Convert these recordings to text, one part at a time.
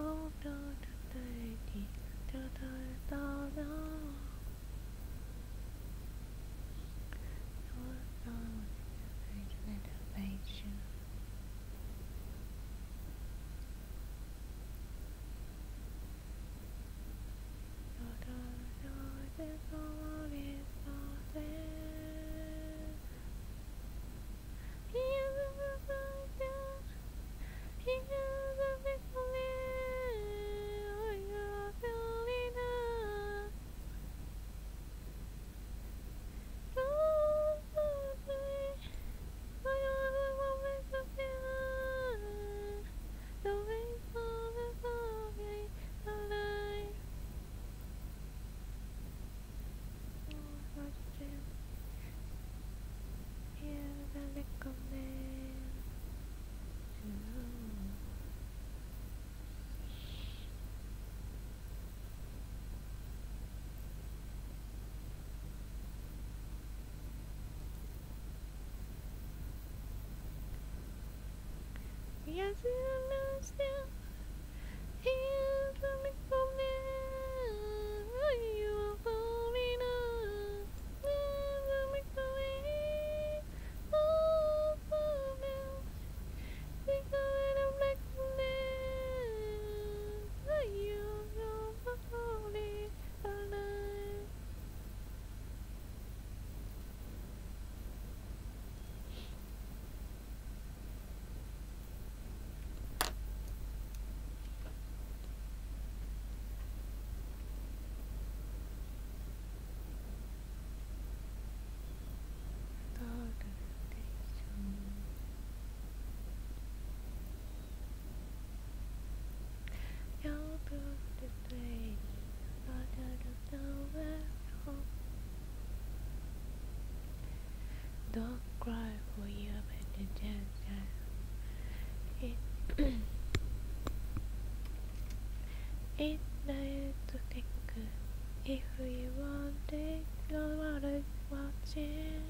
Yes, you understand. Here's the recommend. You are falling up. Here's the recommend. Oh, for now. Think of it, I'm recommend. You are falling alive. You're the place. Don't cry for your better it it's nice to think if you want it, nobody's watching.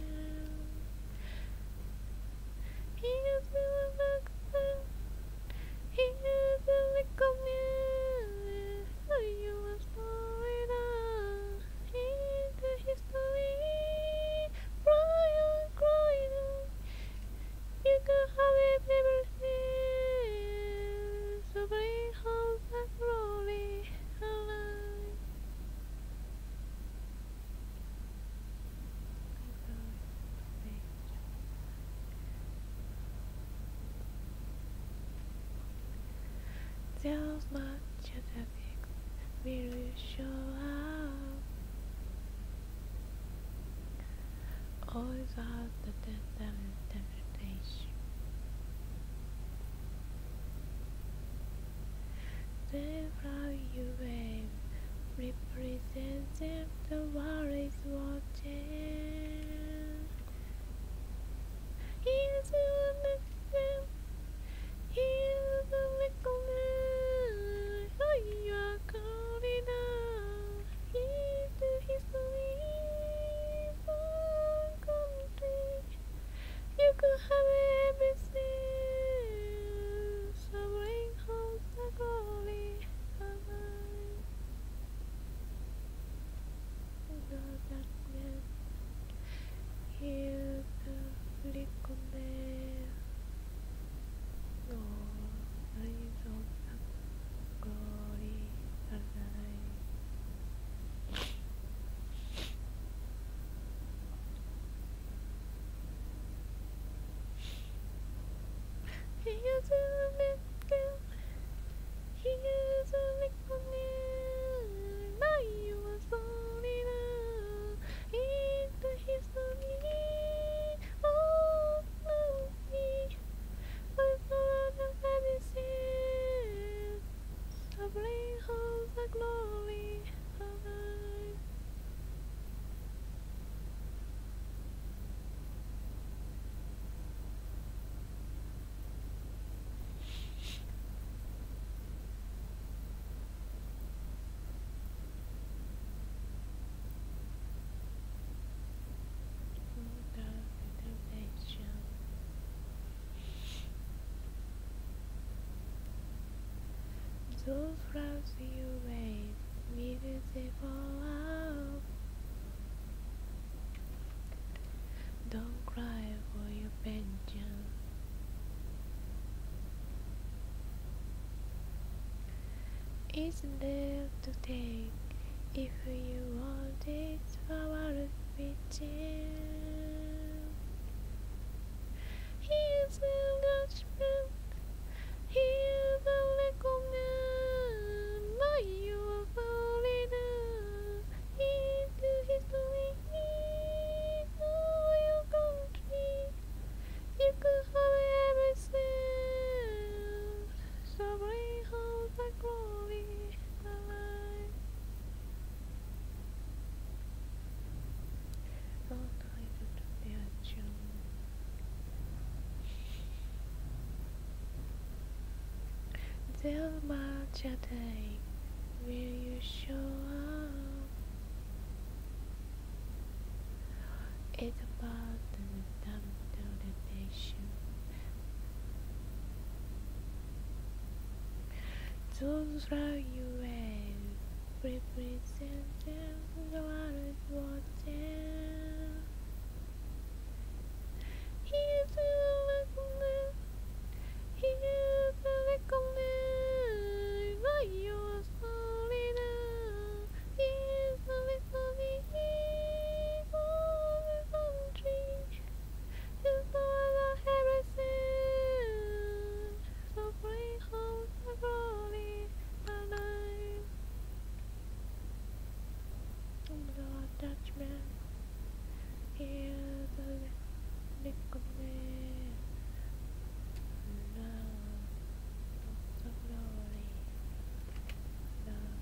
Here's the recommend. Here's the recommend. You are sorry now. Here's the history. Brian crying. You can have it everything. So bring home that glory alive. There's much other things will show up. Always out the temptation. They fly you wave, representing the world is watching. Here's the next. Here's the recommend. Oh, you are calling out. Here's the history. One country. You could have everything. So bring home the glory of mine. The darkness. Here's the recommend. Oh, eyes of the glory alive. Here's a little, here's a recommend. Now you are falling out into history. Oh, no, I thought of everything. So bring home the glory alive. Those flowers you wave, beautiful out. Don't cry for your pension. It's there to take if you want it. Flowers reaching. Here's the judgment. Here's the recommend. Now you are falling into history. Oh, your country. You could have everything. So bring home the glory alive. Don't hide it to the action. There's much at stake. Will you show up? It's about the time to the nation. Those fly you wave, representing the world watching. Here's the recommend. Here's the recommend. Now you are solid. Here's the recommend. For the country. Here's the everything. So bring home the glory alive. The judgment. Here's the recommend. Love the glory. Love.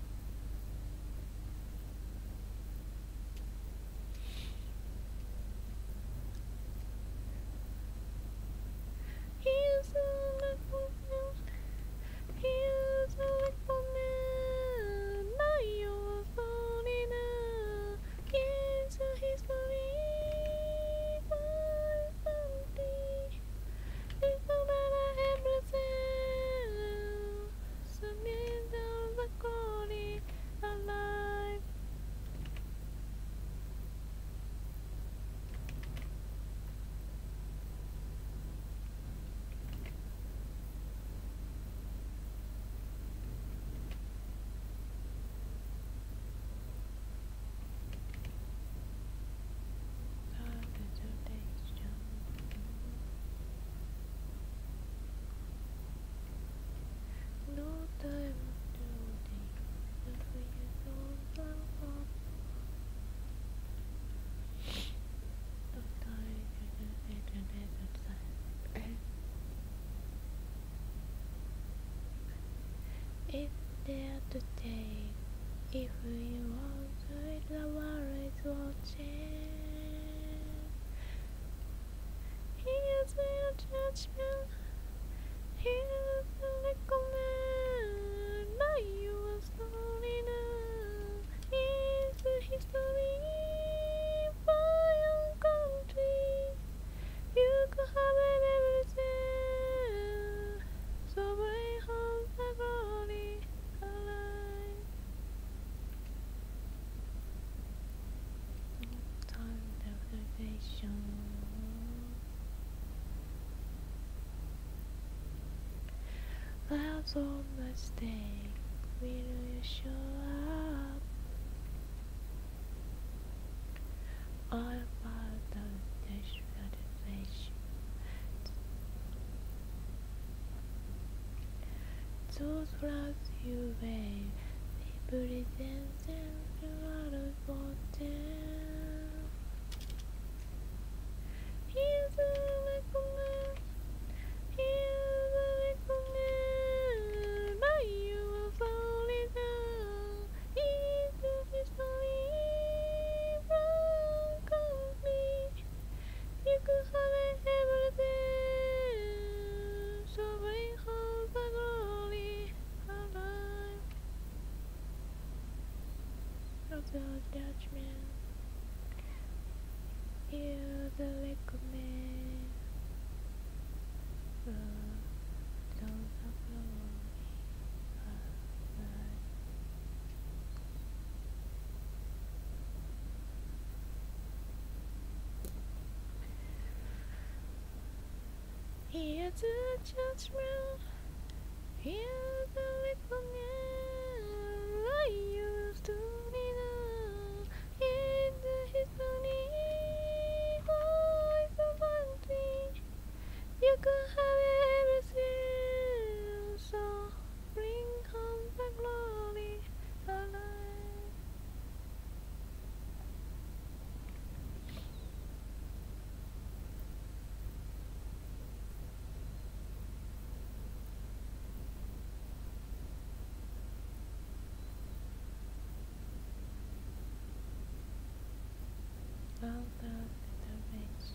Here's the recommend. Here's the recommend. Now you are falling out. Here's the history. For something. It's about everything. Submit the glory alive. No time to think, not for you don't love. No time to the desert side. It's there to take if you want to. The world is watching. Here's your judgment. Here's the recommend. Now you are slowing up. Here's the history for your country. You could have everything. So bring home the glory alive. Time deprivation. Clouds on the stage, will you show up? All about the destruction. Those flags you wave, represent the world watching. Here's the recommend. Here's the recommend. Now you are falling down into history. From country, you could have everything. So bring home the glory alive. Of the judgment. Here's the recommend. Don't glory. Here's a judgment. Here's a little man. I used to know. In the history of the country, you could have everything. So bring home the glory alive. All the little bits.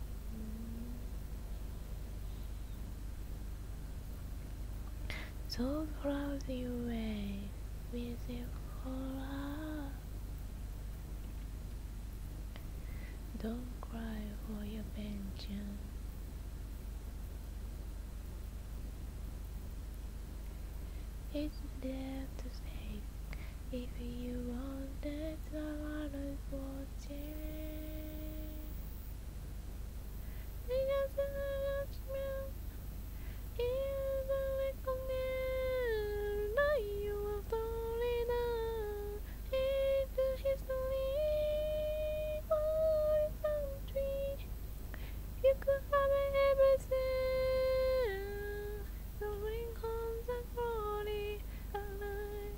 So proud you wave with your whole heart. Don't cry for your pension. It's there to stay. If you want it, someone is watching. Because the judgment is a little man. Now you are falling down into history. For country, you could have everything. So bring home the glory alive.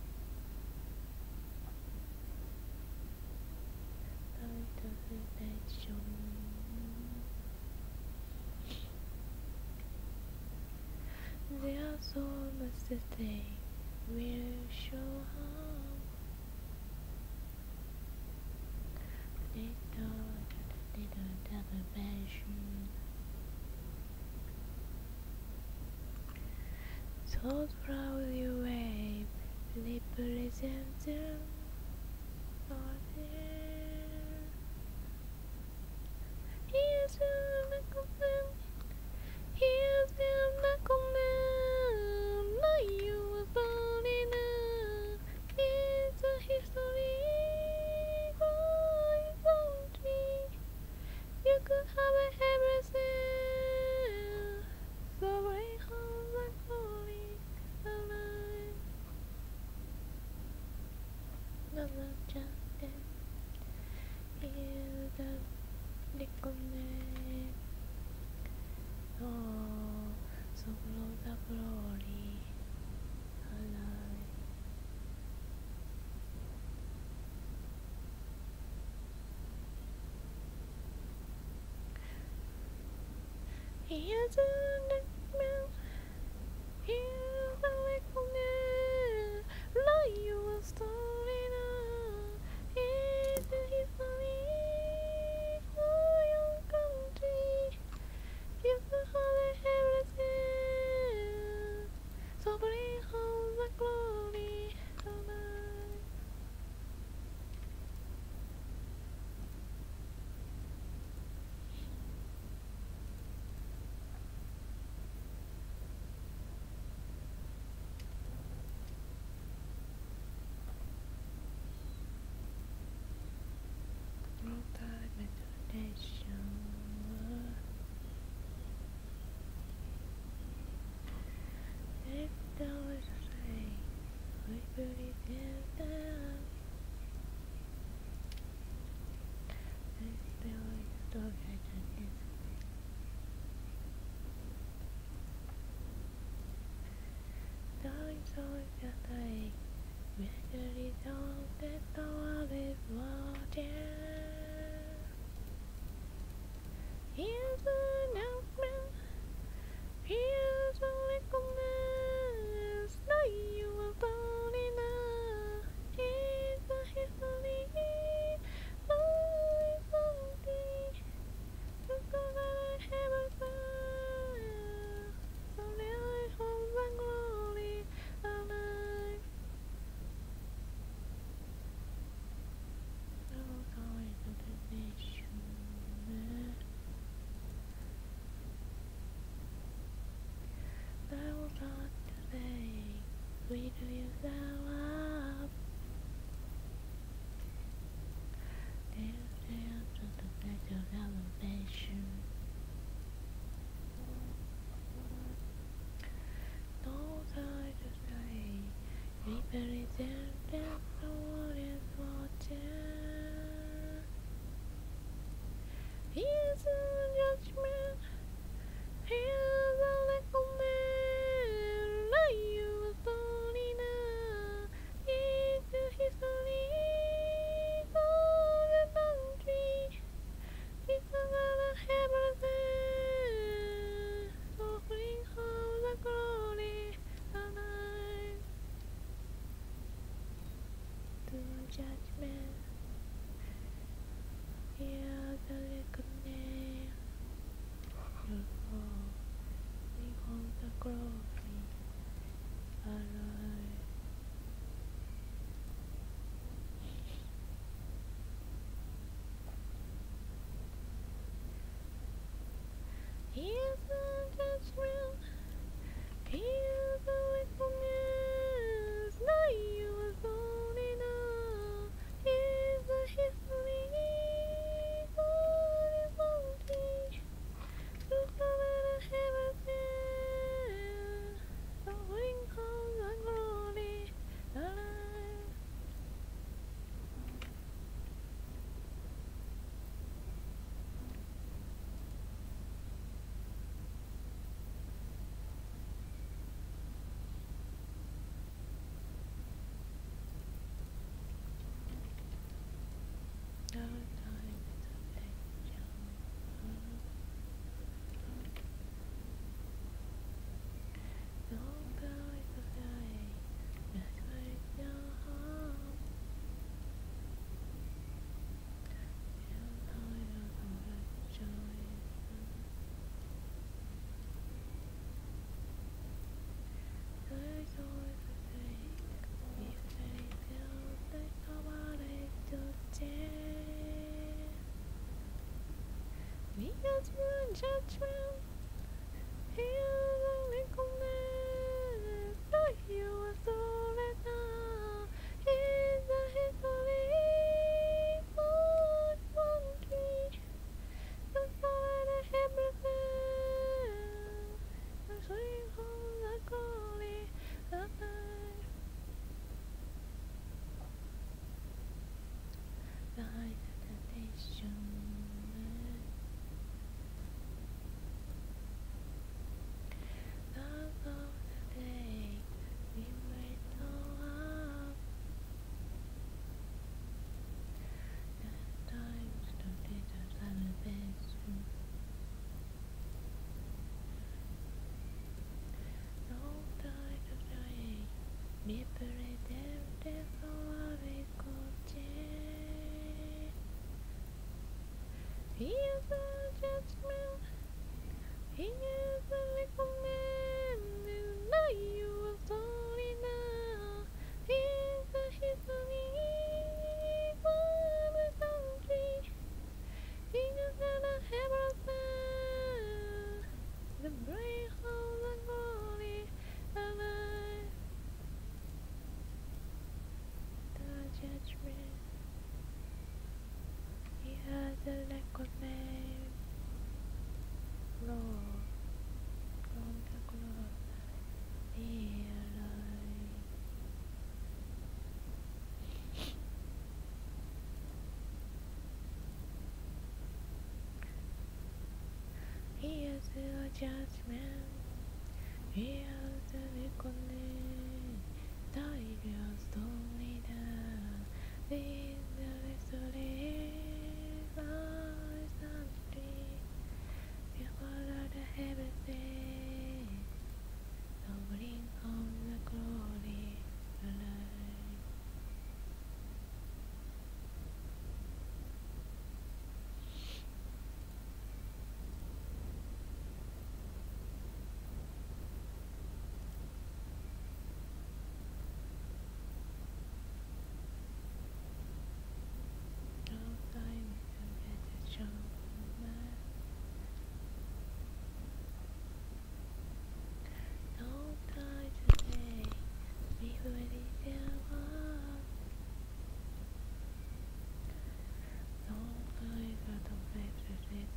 There are so much to say, will show how. They don't have a passion. So proud you wave, represent them. Are there? Here's a little man. Here's the little man. Now you were born in a. It's a history. For country, you could have everything. So bring home the glory alive. Another chapter. Here's the little man. Oh, so blow the glory alive. Here's a little man. Here's a little man. Like you were starting out. It's a history for your country. You could have everything. So bring home the glory alive. No time meditation. It's always the same. We believe in them. It's always the same. Darling, so it's just like we're the result that the world is watching. Here's an announcement. Here's a little man. Now you are born in a. It's a history. Oh, something. You could have everything. So now home the glory alive. No going to the nation. I will talk today. We do yourself up. There's the answer to that your elevation. judgment. Here's a reckoning. No, you are sorry now. Here's the history. One tree. The sun and everything. The swing home the glory of night. The hesitation. The day we made so up. The times to data celebration. No time to die. Be pretended so I could change. Here's a judgment. Here's a recommend. Now you are sorry now. Here's a history. One country. Here's an everything. The break of the glory alive. The judgment. Here's a recommend. Lord, from the glory alive. Here's a judgment. Here's a reckoning. Die your story down. This the history. Lies empty. You followed everything. The bring of the glory alive. No time to get a show. No time today. Be ready to walk. No time for the place to sit.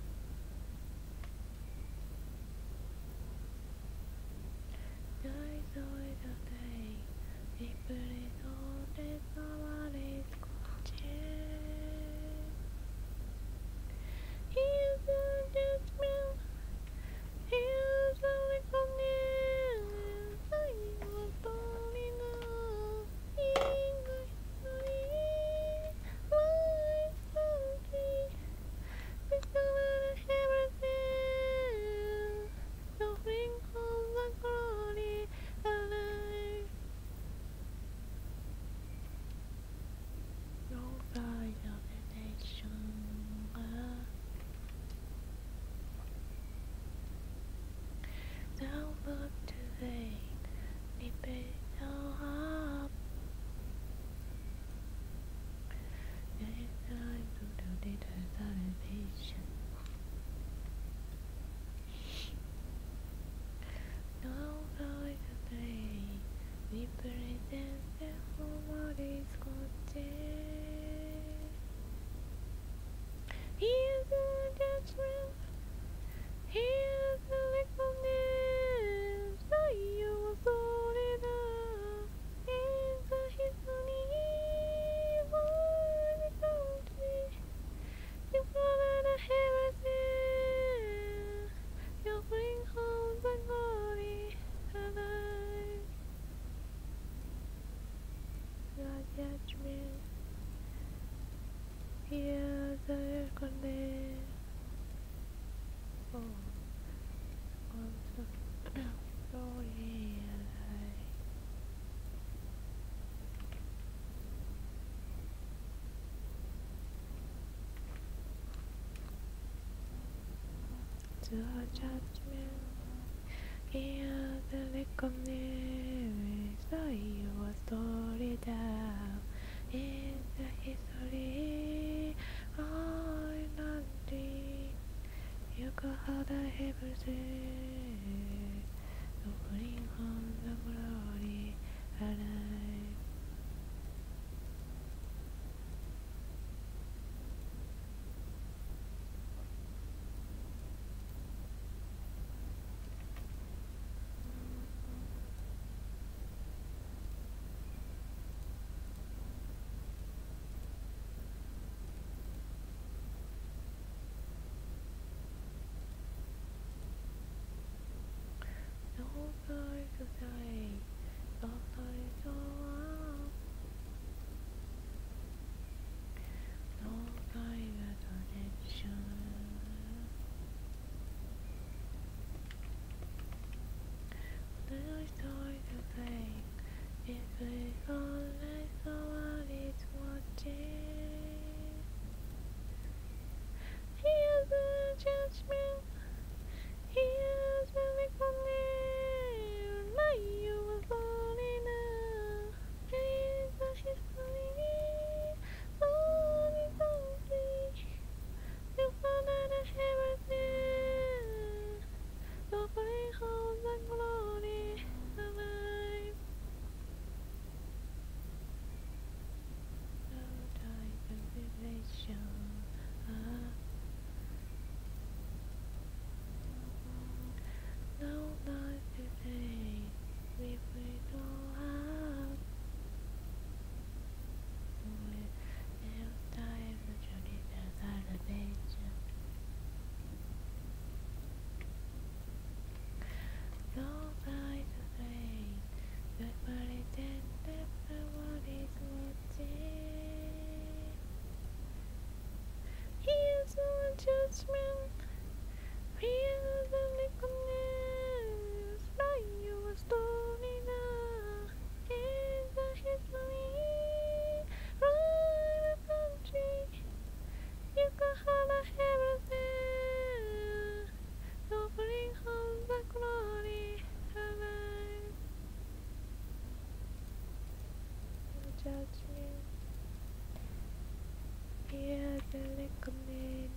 Guys, always a day. People is all that somebody's watching. Here's a judgment. Here's a reckoning. I was born in love. In the history. Life country. We covered everything. The ring of the glory alive. No pride of the nation. Now look today. We paid our up. It's time to do data salvation. Now like today. We present the somebody's content. Here's a judgment. Here's a reckoning. Now you are sorry now. Here's a history. One country. You followed everything. You bring home the glory alive. The judgment. Here's the reckoning. Oh, on the glory alive. The judgment. Here's the reckoning. So you a story down in the history. Oh, nothing. judgment. Fear the likeness, like you were stolen in the history. Right the country, you can have everything. Don't bring home the glory alive. Judgment. Fear the likeness.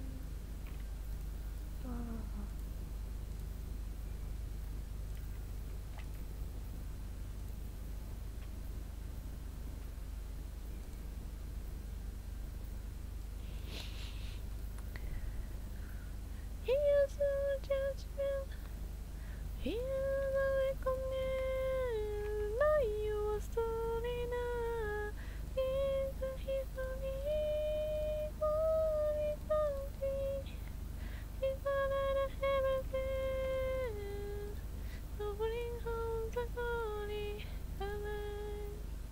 Here's the judgment. Here's the reckoning. Now you are stolen in the history. Holy country, you got everything. So bring home the glory alive.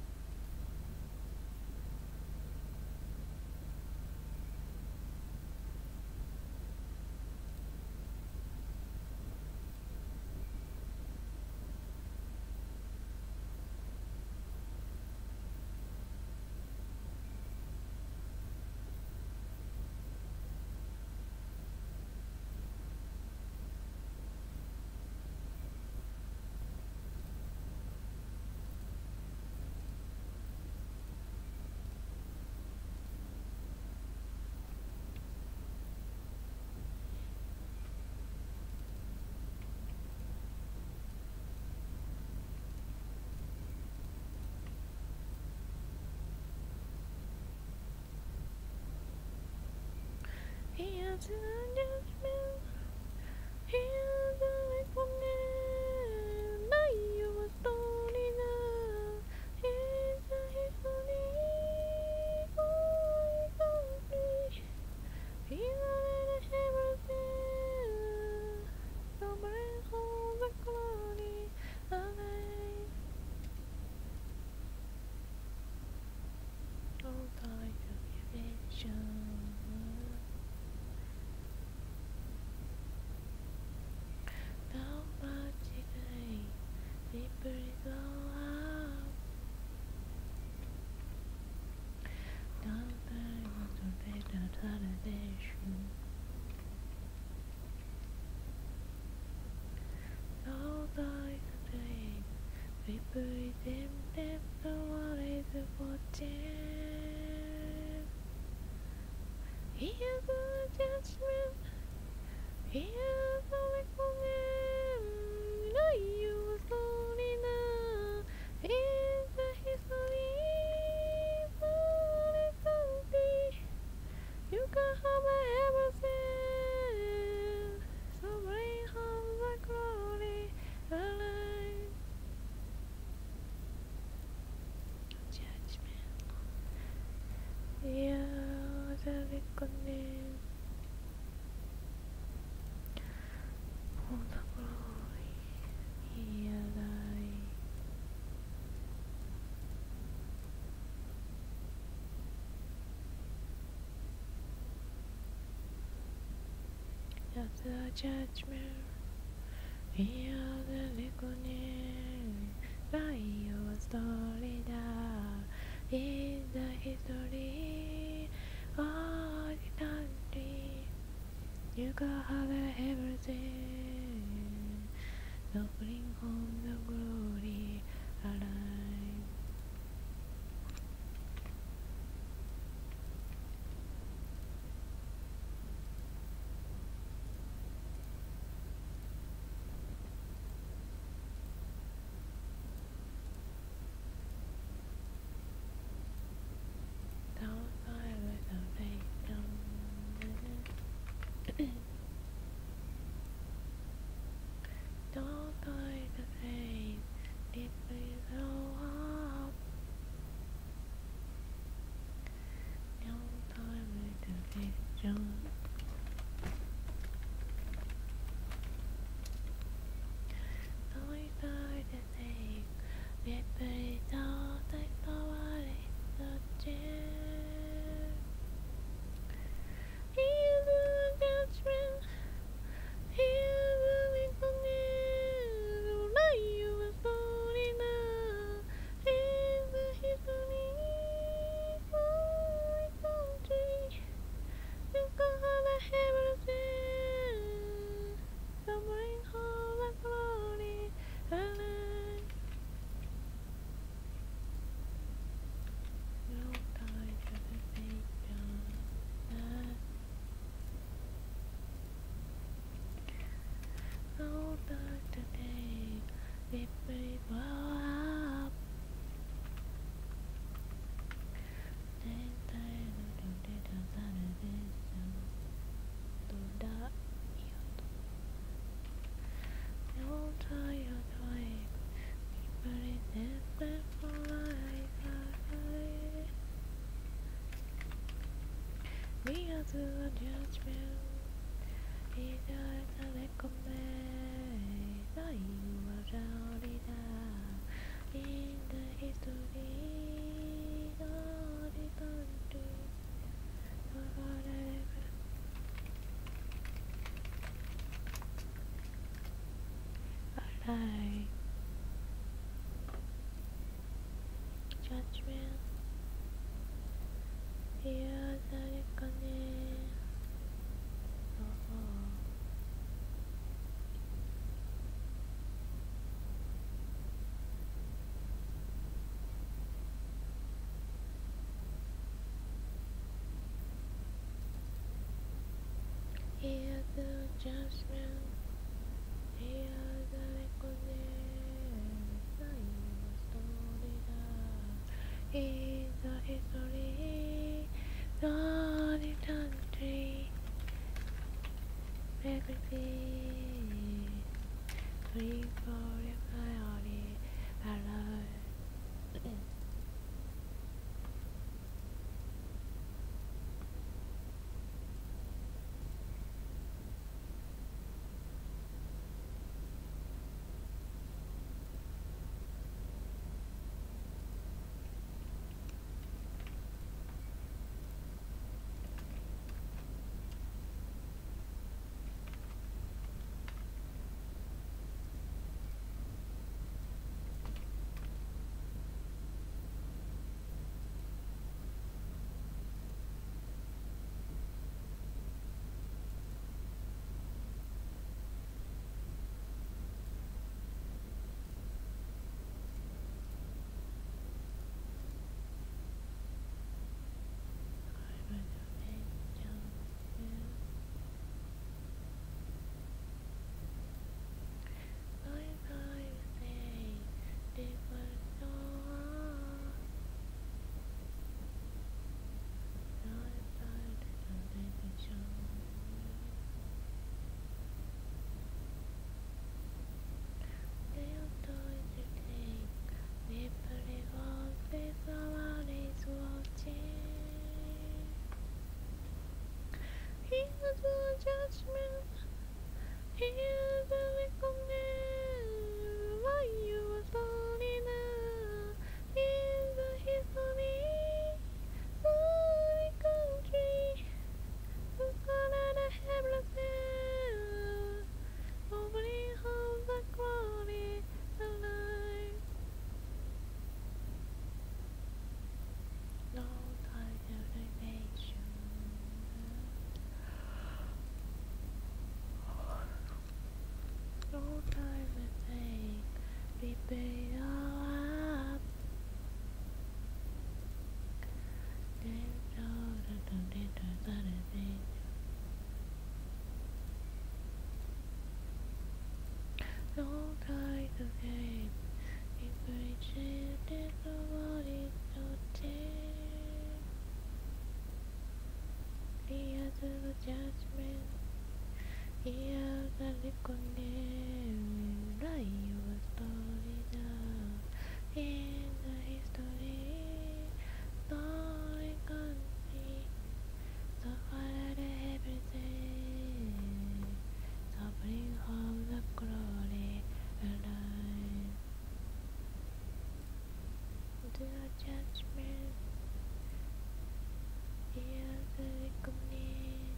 Here's the judgment. Here's the reckoning. Now you are stolen in the history. Holy country, you got everything. So bring home the glory alive. All time to redemption. Now much today, deeper go up. Down there was a better tradition. Now die today, deeper them, the world is watching. Here's the judgment. Here's the reckoning. Now you were stolen in the history. Holy country, you can have everything. So bring home the glory alive. Judgment. Here's the reckoning. All the glory alive. At the judgment, hear the reckoning. Write your story down in the history of the country. You can have everything. So bring home the glory alive. Outside with the victim. Don't die the face, deeply so People grow up. They die to the salvation. To die. You'll try your time. People is desperate for life. We are to a judgment. He died to recommend that you are shouting out in the history of the country. Alright, judgment. Here the reckoning. Oh. Hear the judgment, hear the reckoning, that you were story down in the history, not in country, everything, free for your family, alive. Here's the judgment, here's the reckoning, why you were story now in the history, sorry country, the color of everything, nobody holds the glory alive. No time to nation. No time to think, prepare up. Then no time to game. If we change it, nobody to take. Here's the judgment. Here's the reckoning, write your story down in the history, story country, so far everything, so bring home the glory alive. The judgment, here's the reckoning,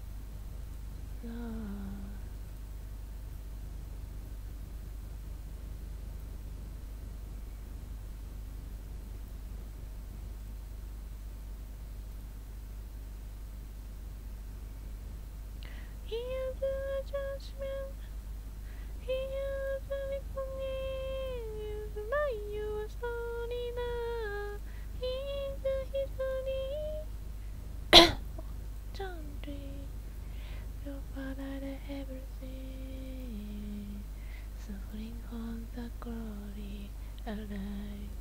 Lord. Here's the judgment, here's the reckoning, write your story now in the history, country, your father everything, suffering for hold the glory alive.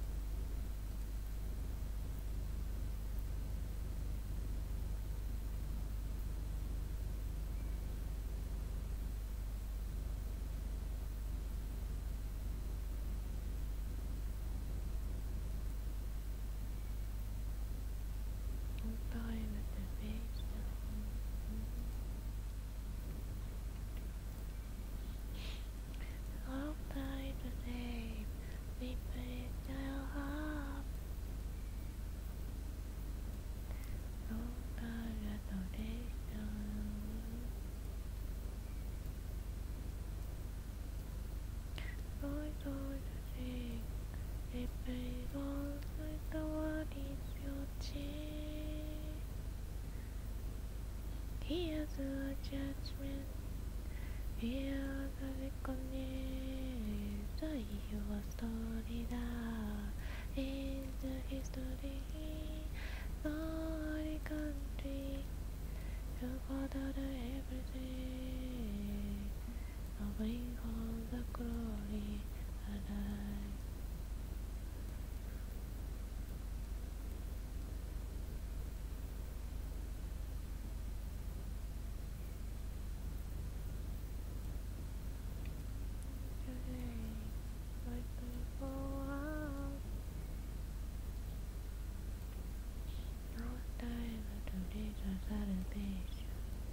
Time at the face. Long time to save. We put it up. Long time at the nation. Long time to save. We put it on like the one is your chin. Here's a judgment. Here's a reckoning. Your story that is the history. Glory country, you got everything. Now bring home the glory alive. Today, like people out. No time to reach a salvation.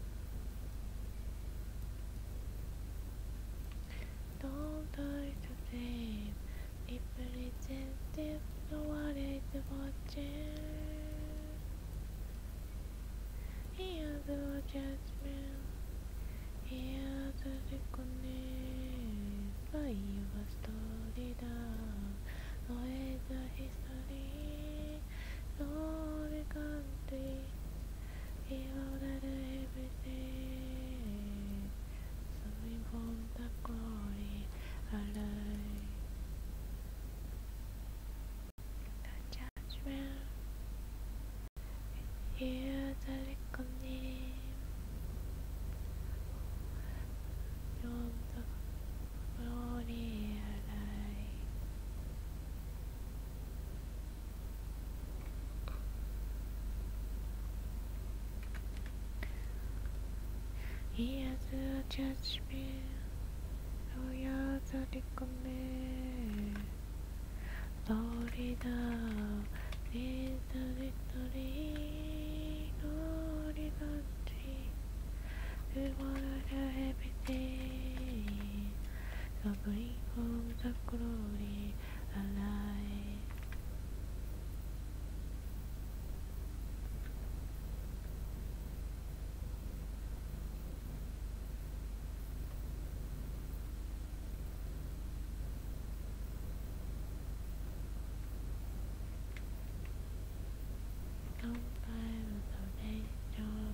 Don't die to save. If represented, no one is watching. Here's the judgment. Here's the reckoning. By your story down. No is the history. Glory country. Heroes at everything. Something from the glory alive. The judgment. Here's the reckoning. From the glory alive. Here's the judgment. Oh, here's the reckoning. Glory down is the victory. Glory country. We wanna have everything. So bring home the glory alive. Don't buy the nation.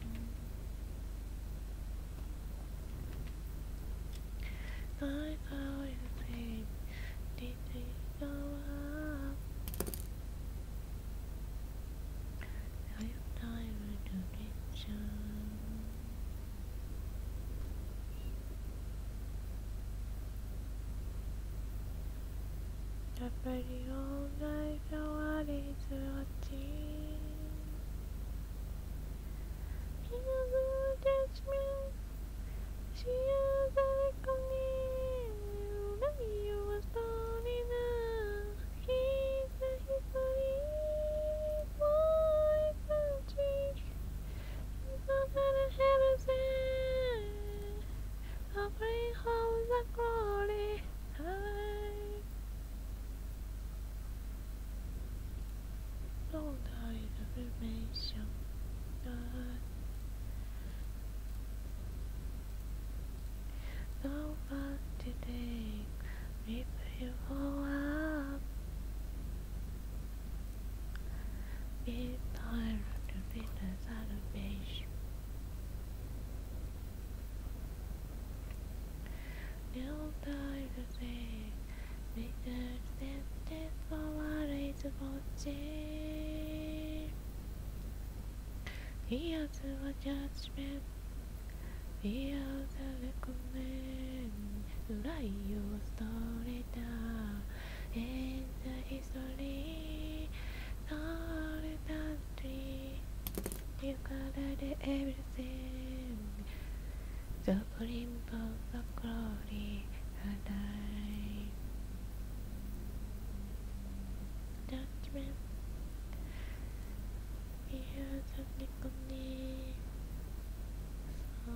I saw you say, did it go up? Now you time to reach the pretty old life, your what is watching. Here's the judgment. She has a reckoning. You were starting now. Here's the history. My country. It's not gonna heaven send. I'll bring home the glory. Don't die the formation. So fast today, we pray for up. It's time to be the salvation. No time to say, we just stand for what is watching. Here's the judgment. Here's the reckoning. write your story down in the history of the country. You covered everything, the blimp of the glory alive. Judgment, here's the nickname. So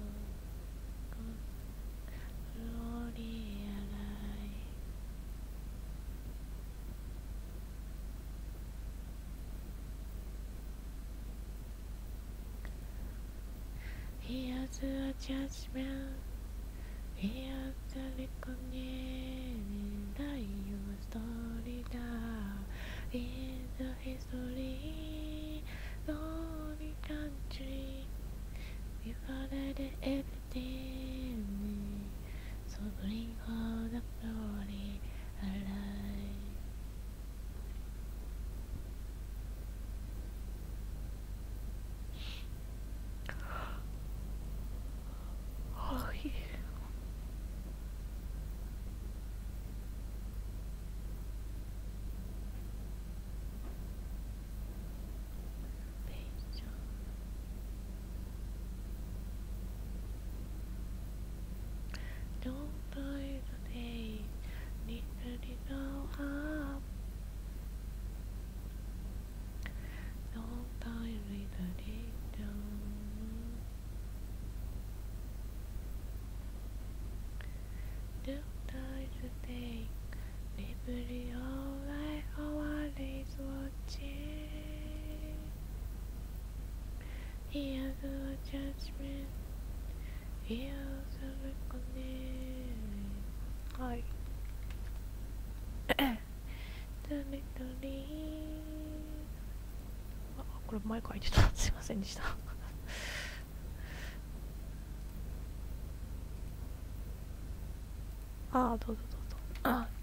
glory alive. Here's a judgment, here's the reckoning. Write your story down in the history of the country. We followed everything, so bring all the glory alive. Oh, yeah. Don't die today, little harm. Don't die little. Don't die today, live all like our days watching. Here's the judgment, here's the reckoning. はい。あ、これ前書いてた。すいませんでした。あ、どうぞどうぞ。あ。